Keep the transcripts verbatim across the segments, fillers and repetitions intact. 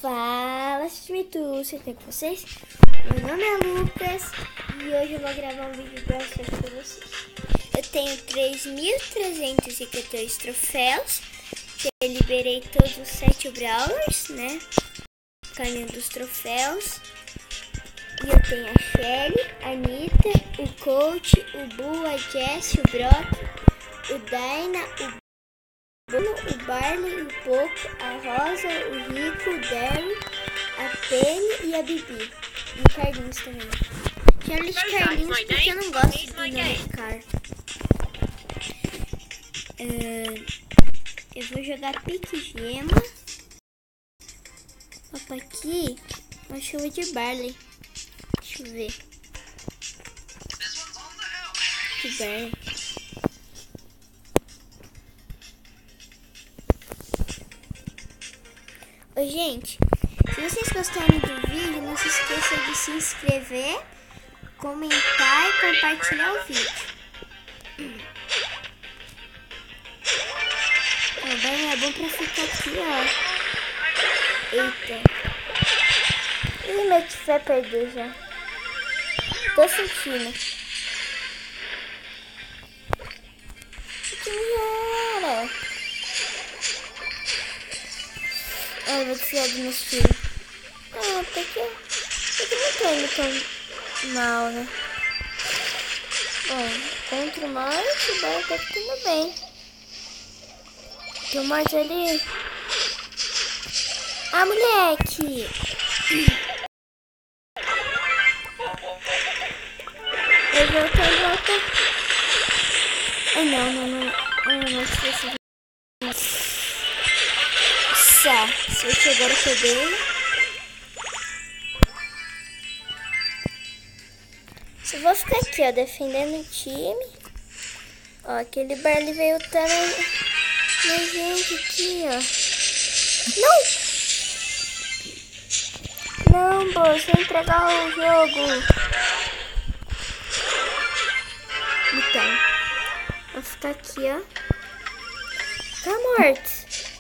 Fala, Chimitus, tudo bem com vocês? Meu nome é Lucas e hoje eu vou gravar um vídeo pra vocês. Eu tenho três mil trezentos e quatorze troféus. Eu liberei todos os sete Brawlers, né? Caminho dos troféus. E eu tenho a Shelly, a Anitta, o Colt, o Bull, a Jessie, o Brock, o Dyna, o Bruno, o Barley, o Poco, a Rosa, o Rico, o Derry, a Penny e a Bibi. E o Carlinhos também. Chamo de Carlinhos porque eu não gosto do nome de Car. Uh, eu vou jogar pique gema. Opa, aqui uma chuva de Barley. Deixa eu ver. De Barley. Oi, gente, se vocês gostarem do vídeo, não se esqueça de se inscrever, comentar e compartilhar o vídeo. O banho é bom pra ficar aqui, ó. Eita. Ih, meu tio vai perder já. Tô sentindo. Que era? Ah, eu vou precisar de meus filhos. Ah, até que eu não tô indo tão mal, né? Bom, contra o Morte, vai até que tudo bem. Tem o Morte ali. Ah, moleque! Eu volto, eu volto. Ai, não, não, não. Ai, não, não esqueci. Se eu chegar a peguei. Só vou ficar aqui, ó, defendendo o time. Ó, aquele Barley veio também na gente aqui, ó. Não! Não, boa, sem entregar o jogo. Então, vou ficar aqui, ó. Tá morto.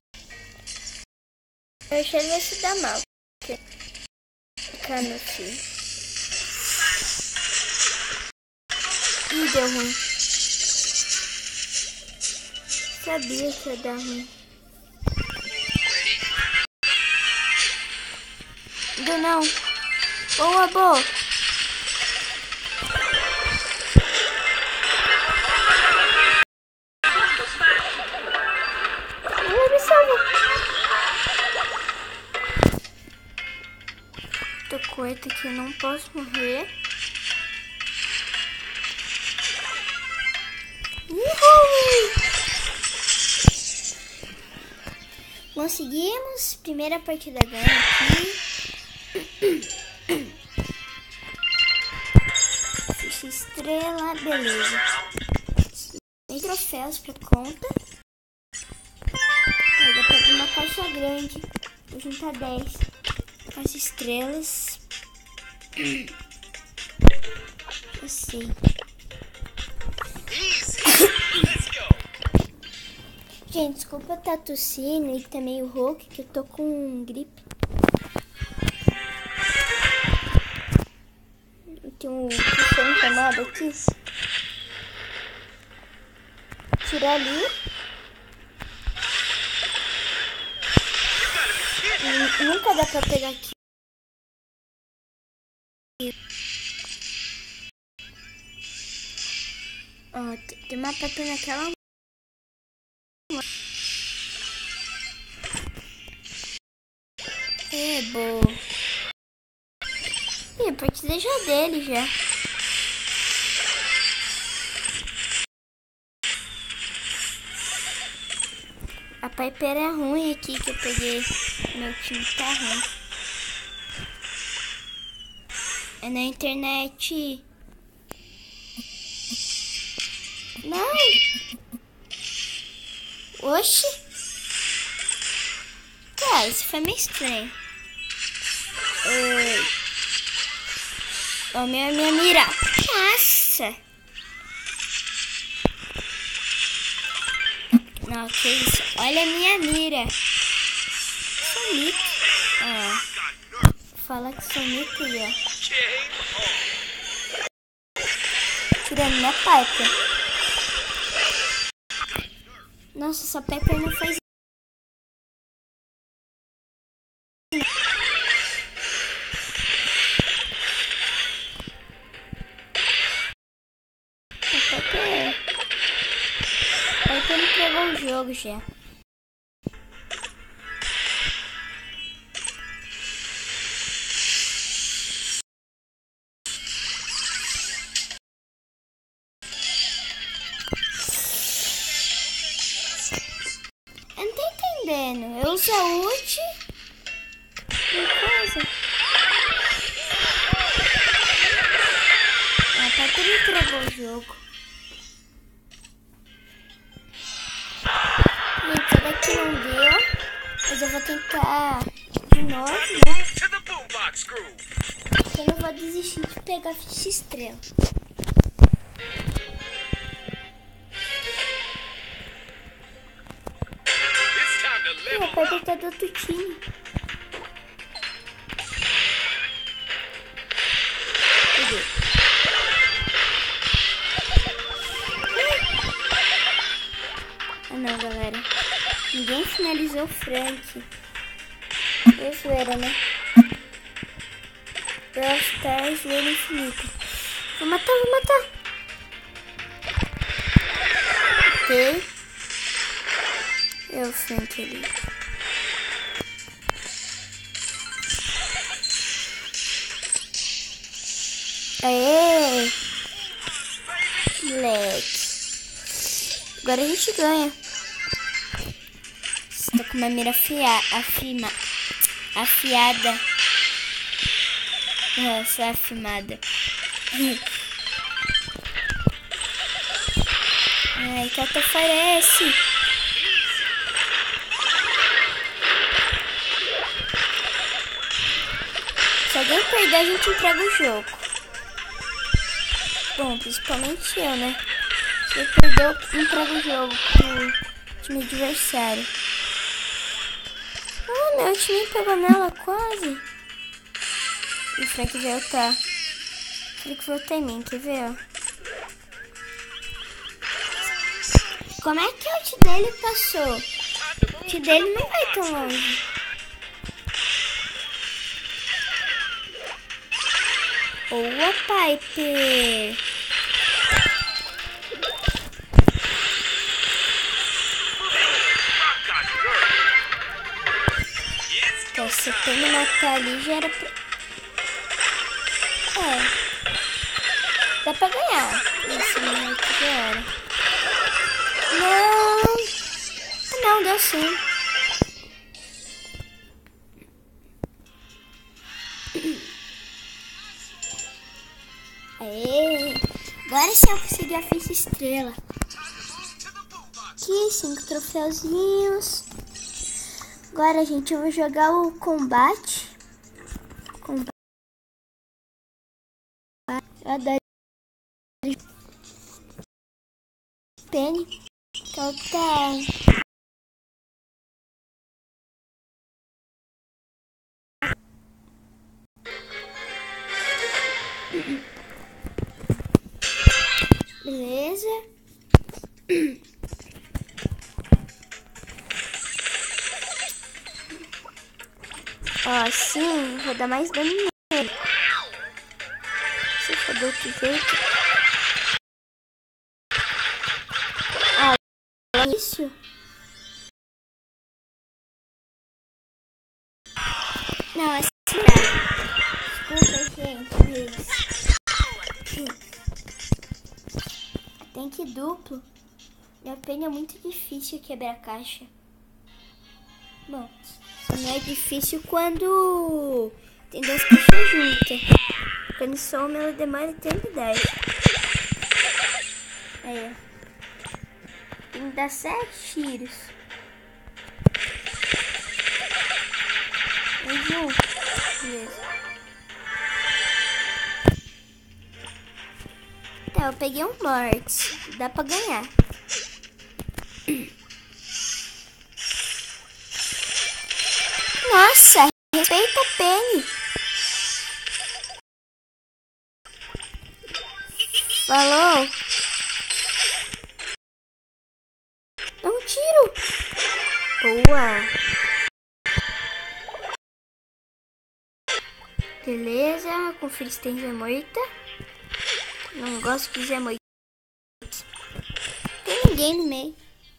Eu achei que vai se dar mal. Ficar no fio. Ih, deu ruim. Sabia que ia dar ruim. Deu não. Boa, boa. Ela me salvou. Tô coita que eu não posso morrer. Uhul! Conseguimos. Primeira partida ganha aqui. Ficha estrela, beleza. Tem troféus pra conta. Aí dá pra abrir uma caixa grande. Vou juntar dez. As estrelas. Eu sei. Gente, desculpa eu estar tossindo e também o Hulk, que eu tô com gripe. Tem um puxão inflamado aqui. Tirar ali. Nunca dá pra pegar aqui. Ó, tem uma pata naquela. É, boa. Ih, a partida já dele já. A Piper é ruim aqui que eu peguei. Meu time tá ruim. É na internet. Não. Oxi. Tá, isso foi meio estranho. Uh... Ó, minha, minha mira. Nossa. Não, que isso? Olha a minha mira. Sumito. Ah. fala que sou muito aí, ó. Tirando minha Piper. Nossa, essa Piper não faz. A Piper. A Piper entregou o jogo já. Eu não tô entendendo. Eu uso a ult e coisa. Ah, tá tudo entregou o jogo. Gente, essa daqui não deu. Mas eu vou tentar de novo, né? Eu não vou desistir de pegar ficha estrela. E a Piper tá do outro time. Cadê? Ah não, galera. Ninguém finalizou o Frank. É zoeira, né? Brawl Stars, zoeira infinita. Vou matar, vou matar. Ok. É o Frank ali. Aê! Moleque. Agora a gente ganha. Estou com uma mira afia, afima, afiada. Nossa, afimada. Ai, que até parece. Se alguém perder, a gente entrega o jogo. Bom, principalmente eu, né? Se eu perder, eu entrego o jogo pro time adversário. Ah, meu time pegou nela quase. E o Frank vai ultar. O Frank vai ultar em mim, quer ver, ó? Como é que o ult dele passou? O ult dele não vai tão longe. Boa, Piper. Então, se eu me matar ali, já era pra... É. Dá pra ganhar. Esse minuto já era. Não. Não, deu sim. Aê. Agora sim eu consegui a ficha estrela. Aqui, cinco troféuzinhos. Agora, gente, eu vou jogar o combate. Combate. Eu adoro. Penny. Então tá. Beleza. Ó, assim, vou dar mais dano nele. Se for do outro jeito. Ah, é isso? Não, assim não. Desculpa, gente. Tem que duplo. E a Penny é muito difícil quebrar a caixa. Bom, não é difícil quando tem duas caixas juntas. Quando soma, ela demora eternidade. Aí, ó. Tem que dar sete tiros. Mais um. Beleza. Tá, eu peguei um Mortis. Dá pra ganhar. Nossa, respeita a Penny. Falou. Dá um tiro. Boa. Beleza, confira se tem Zé Moita. Não gosto de Zé Moita. Não tem ninguém no meio.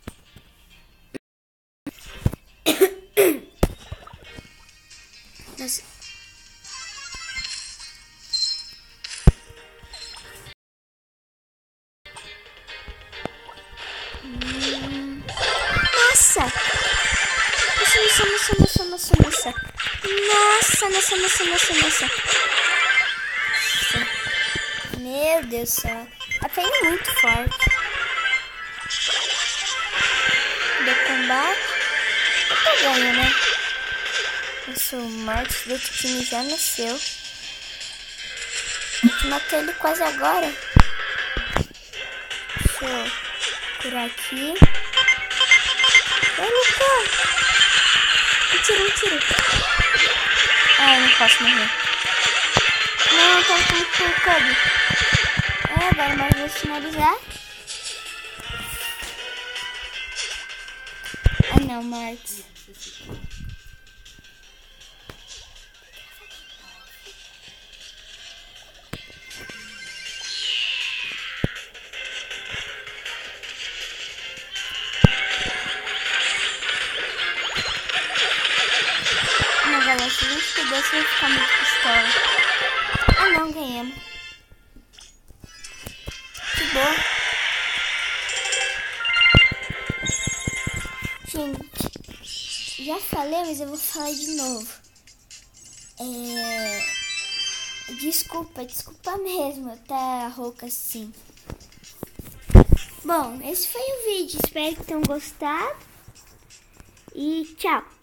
Nossa. Hum. Nossa! Nossa, nossa, nossa, nossa, nossa, nossa. Nossa, nossa, nossa, nossa, nossa. Nossa. Meu Deus do céu. A pena é muito forte. Do combate. Eu tô ganhando, né? Nossa, o Marcos do outro time já nasceu. Tem que matar ele quase agora. Deixa eu curar aqui. Vai, Lucas! Um tiro, um tiro. Ah, eu não posso morrer. Não, tá aqui com o Kobe. É, agora mais vou finalizar. Ah, não, Marcos. Galera, se a gente pudesse, eu ia ficar muito pistola. Ah não, ganhamos. Que boa. Gente, já falei, mas eu vou falar de novo. É... Desculpa, desculpa mesmo, tá rouca assim. Bom, esse foi o vídeo. Espero que tenham gostado. E tchau.